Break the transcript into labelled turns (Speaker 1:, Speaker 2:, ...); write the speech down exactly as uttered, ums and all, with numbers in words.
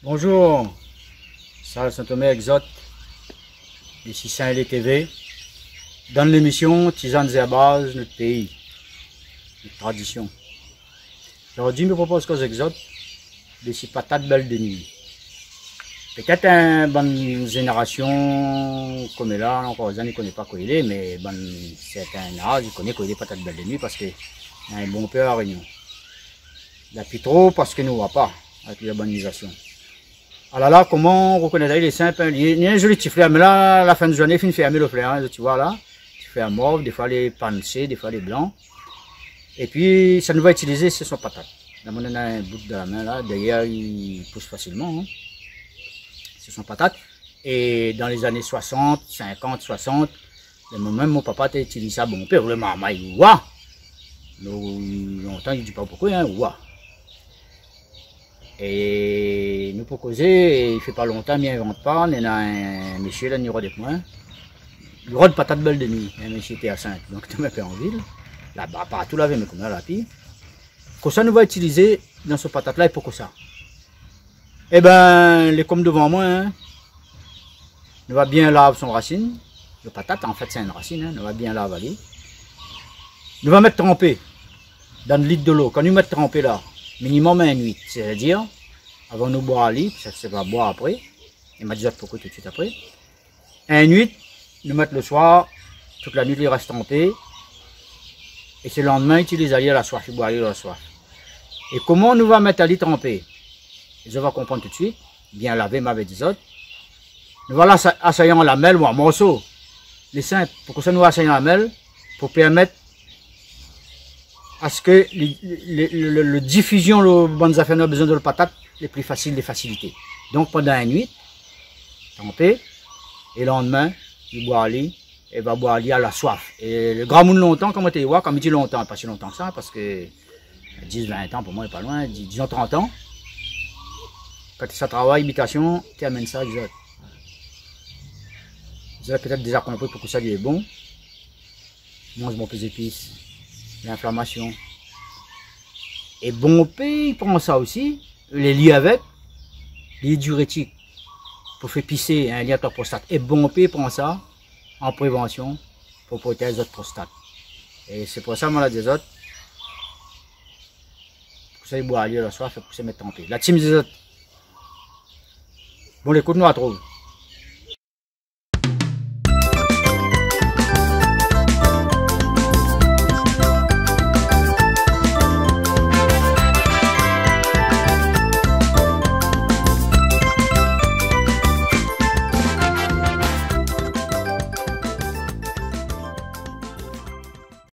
Speaker 1: Bonjour, Charles Saint-Thomé Exote, ici Saint-Lé T V, dans l'émission Tisanes et à base, notre pays, notre tradition. Aujourd'hui, je me propose qu'aux Exotes, des patates belles de nuit. Peut-être une bonne génération comme là, encore ils ne connaissent pas quoi il est, mais bon, c'est un âge, ils connaissent quoi il est patates belles de nuit parce qu'il y a un bon peu à Réunion. Il n'y a plus trop parce que nous ne voit pas avec l'urbanisation. Alors là, comment on reconnaît il est simple, il y a un joli petit fleur, mais là, à la fin de journée, il finit fermer le fleur, hein, tu vois là, tu fais un mauve, des fois les pansés, des fois les blancs. Et puis, ça nous va utiliser, c'est son patate. Là, on a un bout de la main là, d'ailleurs, il pousse facilement, hein. C'est son patate. Et dans les années soixante, cinquante, soixante, même mon papa a utilisé ça, bon père, le maman, il ouah. Longtemps, il ne dit pas pourquoi, hein, ouah. Et nous pour causer, il ne fait pas longtemps, mais il n'invente pas. On a un monsieur là, il rôde avec moi. Il rôde patate belle de nuit. Un monsieur était à Sainte, donc tu m'as fait en ville. Là-bas, partout lavé, mais comme là, la pire. Pour ça, nous va utiliser dans ce patate là et pour ça. Eh ben, les comme devant moi, hein, nous va bien laver son racine. Le patate, en fait, c'est une racine, hein, nous va bien laver. Nous va mettre trempé dans le litre de l'eau. Quand nous mettons trempé là, minimum un nuit, c'est-à-dire, avant nous boire à lit, ça se va boire après, et m'a dit pourquoi tout de suite après. Un nuit, nous mettons le soir, toute la nuit il reste trempé, et c'est le lendemain, utilise à la soif, il boit à la soif. Et comment nous va mettre à lit trempé? Je vais comprendre tout de suite, bien laver, m'avait dit autres. Nous voilà assaillant la lamelle ou en morceau. Les simples, pourquoi ça nous assaillant la lamelle? Pour permettre à ce que le diffusion, le bonnes affaires, nous a besoin de la patate, les plus faciles, les facilités. Donc pendant une nuit, trempé, et le lendemain, il boit à lit, et va boire à lit à la soif. Et le grand monde longtemps, comme tu vois, comme il dit longtemps, pas si longtemps que ça, parce que dix, vingt ans pour moi, il n'est pas loin, disons trente ans. Quand ça travaille, habitation, tu amènes ça, exote. Vous avez peut-être déjà compris pourquoi ça lui est bon. Mange bon peu d'épices. L'inflammation. Et bon P, il prend ça aussi, les liés avec, les diurétiques, pour faire pisser un lien à la prostate. Et bon P, il prend ça en prévention pour protéger les autres prostates. Et c'est pour ça, moi, des autres, pour ça, il boit à lire le soir, pour ça mettre trempé. La team des autres. Bon, écoute, nous à trouver.